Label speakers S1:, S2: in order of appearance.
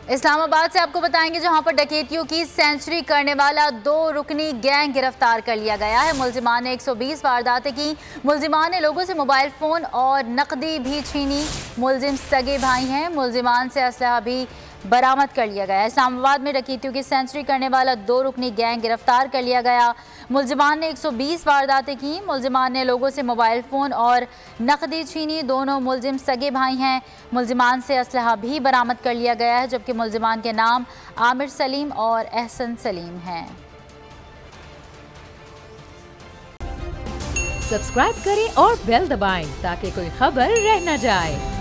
S1: इस्लामाबाद से आपको बताएंगे जहां पर डकैतियों की सेंचुरी करने वाला 2 रुकनी गैंग गिरफ्तार कर लिया गया है। मुलजिमान ने 120 वारदातें की। मुलजिमान ने लोगों से मोबाइल फ़ोन और नकदी भी छीनी। मुलजिम सगे भाई हैं। मुलजिमान से असलहा भी बरामद कर लिया गया। इस्लामाबाद में डकैतियों की सेंचुरी करने वाला 2 रुकनी गैंग गिरफ्तार कर लिया गया। मुलजिमान ने 120 वारदातें की। मुलजिमान ने लोगों से मोबाइल फ़ोन और नकदी छीनी। दोनों मुलजिम सगे भाई हैं। मुलजिमान से असलहा भी बरामद कर लिया गया है, जबकि मुलजिमान के नाम आमिर सलीम और एहसन सलीम हैं।
S2: सब्सक्राइब करें और बेल दबाएं ताकि कोई खबर रह न जाए।